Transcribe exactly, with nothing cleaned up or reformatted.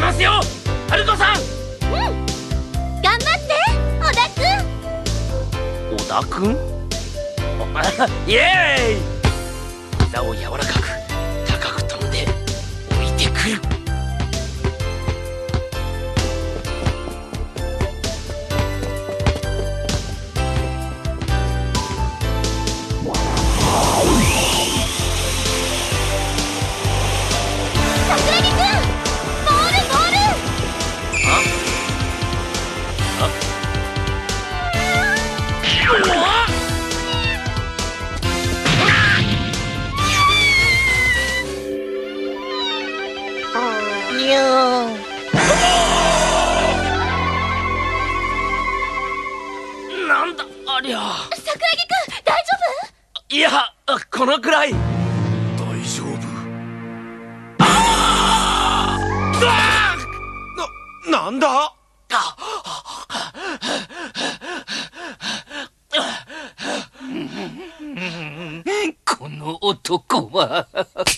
ますよ、春子さん。 うん、頑張って小田くん。 小田くんイエーイ。膝を柔らかく高く飛んで置いてくる。 桜木くん、ボールボール。 ああうわっにゅーなんだありゃ。 桜木くん、大丈夫？ いや、このくらい。大丈夫。ああな、なんだこの男は